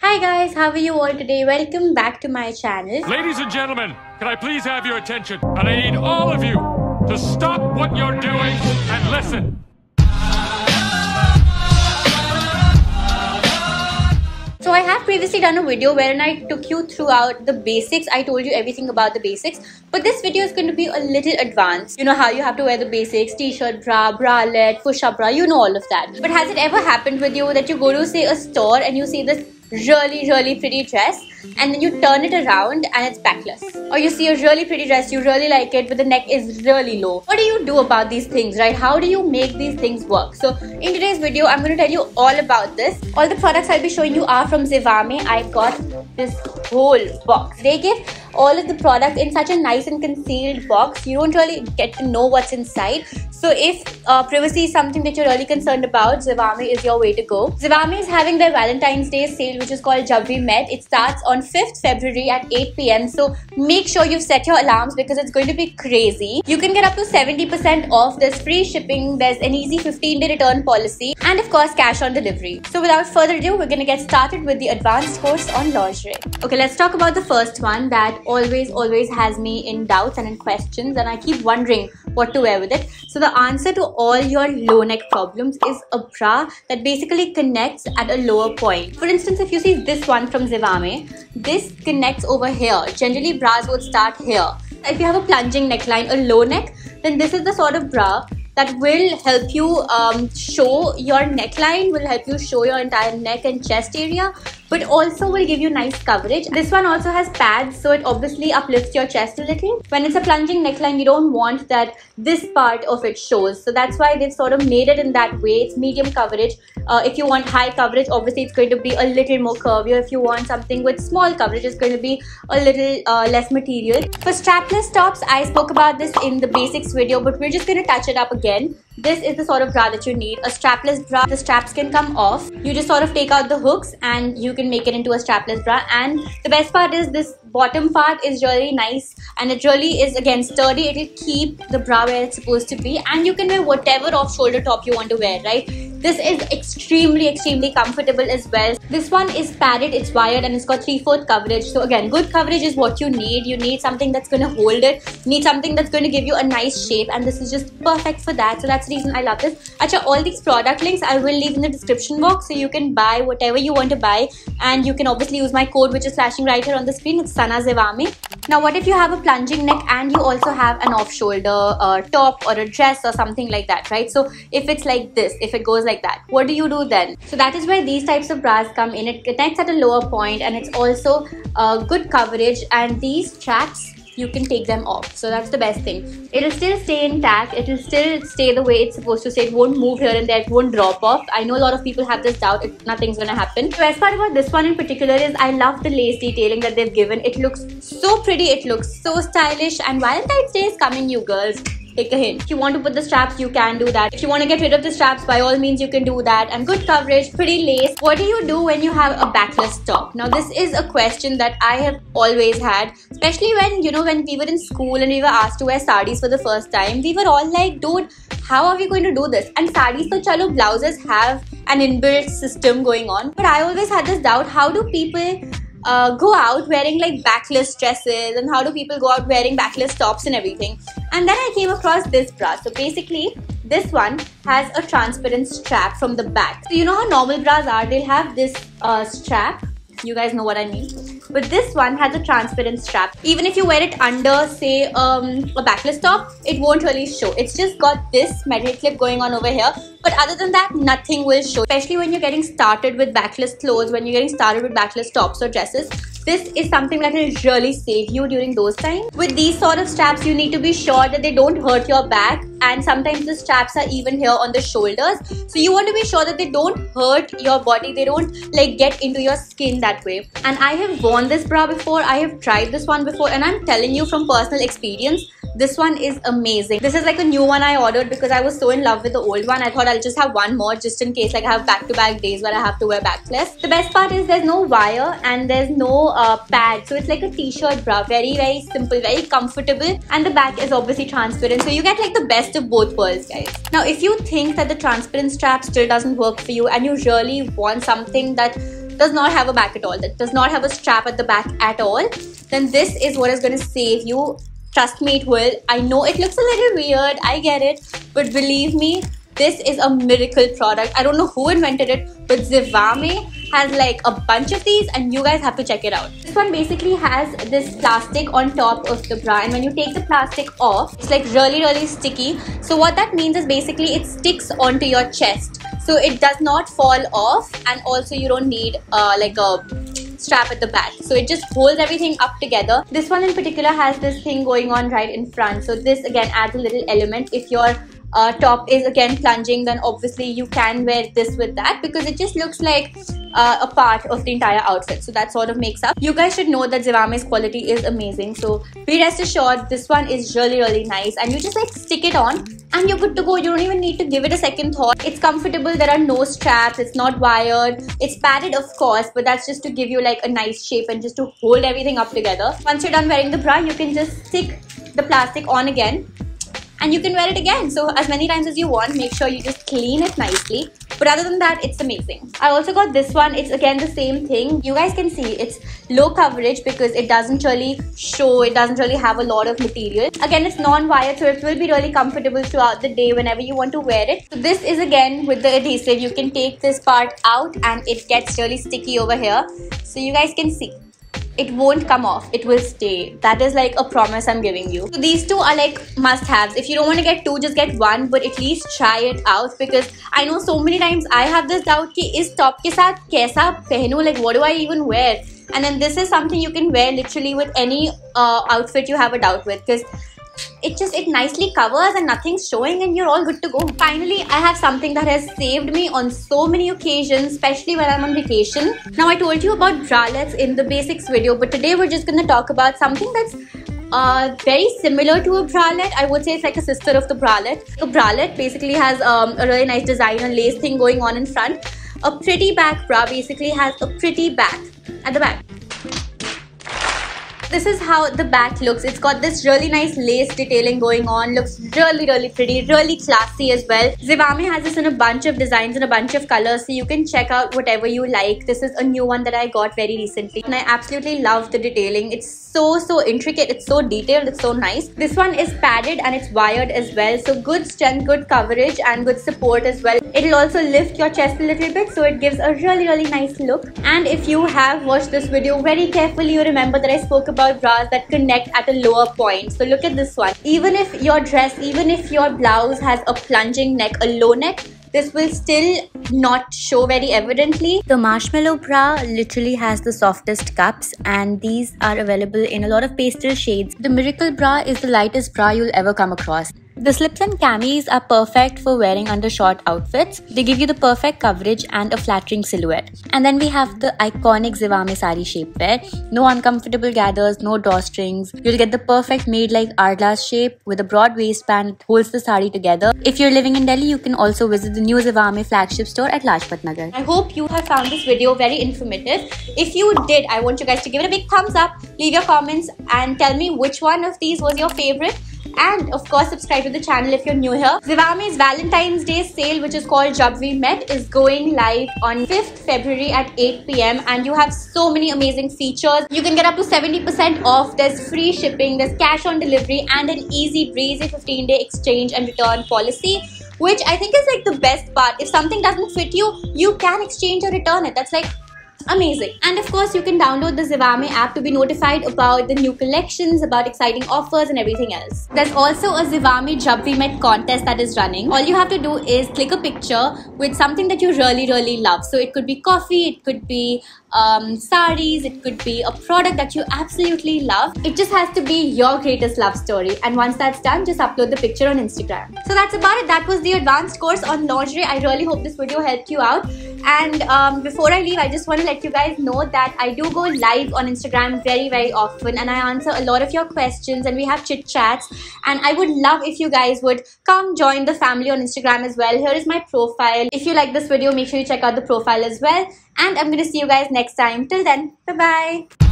Hi guys, how are you all today? Welcome back to my channel. Ladies and gentlemen, can I please have your attention? And I need all of you to stop what you're doing and listen. So I have previously done a video wherein I took you throughout the basics. I told you everything about the basics. But this video is going to be a little advanced. You know how you have to wear the basics, t-shirt, bra, bralette, push-up bra, you know all of that. But has it ever happened with you that you go to say a store and you see this really pretty dress and then you turn it around and it's backless? Or you see a really pretty dress, you really like it, but the neck is really low. What do you do about these things, right? How do you make these things work? So in today's video, I'm going to tell you all about this. All the products I'll be showing you are from Zivame. I got this whole box. They give all of the product in such a nice and concealed box. You don't really get to know what's inside. So if privacy is something that you're really concerned about, Zivame is your way to go. Zivame is having their Valentine's Day sale, which is called Jab We Met. It starts on 5th February at 8 PM. So make sure you've set your alarms because it's going to be crazy. You can get up to 70% off. There's free shipping. There's an easy 15-day return policy. And of course, cash on delivery. So without further ado, we're going to get started with the advanced course on lingerie. Okay, let's talk about the first one that always has me in doubts and in questions, and I keep wondering what to wear with it. So the answer to all your low neck problems is a bra that basically connects at a lower point. For instance, if you see this one from Zivame, this connects over here. Generally, bras would start here. If you have a plunging neckline, a low neck, then this is the sort of bra that will help you show your neckline, will help you show your entire neck and chest area, but also will give you nice coverage. This one also has pads, so it obviously uplifts your chest a little. When it's a plunging neckline, you don't want that this part of it shows. So that's why they've sort of made it in that way. It's medium coverage. If you want high coverage, obviously it's going to be a little more curvier. If you want something with small coverage, it's going to be a little less material. For strapless tops, I spoke about this in the basics video, but we're just going to touch it up again. This is the sort of bra that you need. A strapless bra, the straps can come off. You just sort of take out the hooks and you can make it into a strapless bra. And the best part is this bottom part is really nice and it really is again sturdy. It will keep the bra where it's supposed to be, and you can wear whatever off-shoulder top you want to wear, right? This is extremely comfortable as well. This one is padded, it's wired, and it's got 3/4 coverage. So again, good coverage is what you need. You need something that's going to hold it. You need something that's going to give you a nice shape, and this is just perfect for that. So that's the reason I love this. Achha, all these product links I will leave in the description box, so you can buy whatever you want to buy, and you can obviously use my code which is flashing right here on the screen. It's Sana Zivame. Now what if you have a plunging neck and you also have an off-shoulder top or a dress or something like that, right? So if it's like this, if it goes like that, what do you do then? So that is where these types of bras come in. It connects at a lower point and it's also good coverage, and these straps, you can take them off. So that's the best thing. It'll still stay intact. It'll still stay the way it's supposed to stay. It won't move here and there. It won't drop off. I know a lot of people have this doubt. Nothing's gonna happen. The best part about this one in particular is I love the lace detailing that they've given. It looks so pretty. It looks so stylish. And Valentine's Day is coming, you girls. Take a hint. If you want to put the straps, you can do that. If you want to get rid of the straps, by all means you can do that. And good coverage, pretty lace. What do you do when you have a backless top? Now this is a question that I have always had, especially when, you know, when we were in school and we were asked to wear sarees for the first time. We were all like, dude, how are we going to do this? And sarees, so chalo, blouses have an inbuilt system going on. But I always had this doubt, how do people go out wearing like backless dresses, and how do people go out wearing backless tops and everything? And then I came across this bra. So basically this one has a transparent strap from the back. So you know how normal bras are, they'll have this strap. You guys know what I mean. But this one has a transparent strap. Even if you wear it under, say, a backless top, it won't really show. It's just got this metal clip going on over here. But other than that, nothing will show. Especially when you're getting started with backless clothes, when you're getting started with backless tops or dresses. This is something that will really save you during those times. With these sort of straps, you need to be sure that they don't hurt your back, and sometimes the straps are even here on the shoulders. So you want to be sure that they don't hurt your body, they don't like get into your skin that way. And I have worn this bra before, I have tried this one before, and I'm telling you from personal experience, this one is amazing. This is like a new one I ordered because I was so in love with the old one. I thought I'll just have one more just in case, like I have back-to-back days where I have to wear backless. The best part is there's no wire and there's no pad. So it's like a t-shirt bra. Very simple, very comfortable. And the back is obviously transparent. So you get like the best of both worlds, guys. Now, if you think that the transparent strap still doesn't work for you and you really want something that does not have a back at all, that does not have a strap at the back at all, then this is what is going to save you. Trust me, it will. I know it looks a little weird, I get it, but believe me, this is a miracle product. I don't know who invented it, but Zivame has like a bunch of these and you guys have to check it out. This one basically has this plastic on top of the bra, and when you take the plastic off, it's like really sticky. So what that means is basically it sticks onto your chest, so it does not fall off, and also you don't need like a strap at the back, so it just holds everything up together. This one in particular has this thing going on right in front, so this again adds a little element. If your top is again plunging, then obviously you can wear this with that, because it just looks like a part of the entire outfit, so that sort of makes up. You guys should know that Zivame's quality is amazing, so be rest assured this one is really nice, and you just like stick it on and you're good to go. You don't even need to give it a second thought. It's comfortable, there are no straps, it's not wired, it's padded of course, but that's just to give you like a nice shape and just to hold everything up together. Once you're done wearing the bra, you can just stick the plastic on again and you can wear it again, so as many times as you want. Make sure you just clean it nicely, but other than that, it's amazing. I also got this one. It's again the same thing. You guys can see it's low coverage because it doesn't really show, it doesn't really have a lot of material. Again, it's non-wired, so it will be really comfortable throughout the day whenever you want to wear it. So this is again with the adhesive. You can take this part out and it gets really sticky over here, so you guys can see it won't come off, it will stay. That is like a promise I'm giving you. So these two are like must-haves. If you don't want to get two, just get one, but at least try it out, because I know so many times I have this doubt ki is top ke saath kaisa pehnu, like what do I even wear? And then this is something you can wear literally with any outfit you have a doubt with, because it nicely covers and nothing's showing and you're all good to go. Finally, I have something that has saved me on so many occasions, especially when I'm on vacation. Now, I told you about bralettes in the basics video, but today we're just gonna talk about something that's very similar to a bralette. I would say it's like a sister of the bralette. A bralette basically has a really nice design and lace thing going on in front. A pretty back bra basically has a pretty back at the back. This is how the back looks. It's got this really nice lace detailing going on. Looks really pretty, really classy as well. Zivame has this in a bunch of designs and a bunch of colors, so you can check out whatever you like. This is a new one that I got very recently, and I absolutely love the detailing. It's so intricate, it's so detailed, it's so nice. This one is padded and it's wired as well, so good strength, good coverage and good support as well. It'll also lift your chest a little bit, so it gives a really nice look. And if you have watched this video very carefully, you remember that I spoke about bras that connect at a lower point. So look at this one. Even if your dress, even if your blouse has a plunging neck, a low neck, this will still not show very evidently. The marshmallow bra literally has the softest cups, and these are available in a lot of pastel shades. The miracle bra is the lightest bra you'll ever come across. The slips and camis are perfect for wearing under short outfits. They give you the perfect coverage and a flattering silhouette. And then we have the iconic Zivame sari shapewear. No uncomfortable gathers, no drawstrings. You'll get the perfect made like hourglass shape with a broad waistband that holds the sari together. If you're living in Delhi, you can also visit the new Zivame flagship store at Lajpat Nagar. I hope you have found this video very informative. If you did, I want you guys to give it a big thumbs up, leave your comments and tell me which one of these was your favorite. And of course, subscribe to the channel if you're new here. Zivame's Valentine's Day sale, which is called Jab We Met, is going live on 5th February at 8 PM, and you have so many amazing features. You can get up to 70% off. There's free shipping, there's cash on delivery, and an easy breezy 15-day exchange and return policy, which I think is like the best part. If something doesn't fit you, you can exchange or return it. That's like amazing. And of course, you can download the Zivame app to be notified about the new collections, about exciting offers and everything else. There's also a Zivame Jab We Met contest that is running. All you have to do is click a picture with something that you really love. So it could be coffee, it could be saris, it could be a product that you absolutely love. It just has to be your greatest love story, and once that's done, just upload the picture on Instagram. So that's about it. That was the advanced course on lingerie. I really hope this video helped you out. And before I leave, I just want to let you guys know that I do go live on Instagram very often, and I answer a lot of your questions and we have chit chats, and I would love if you guys would come join the family on Instagram as well. Here is my profile. If you like this video, make sure you check out the profile as well, and I'm gonna see you guys next time. Till then, bye bye.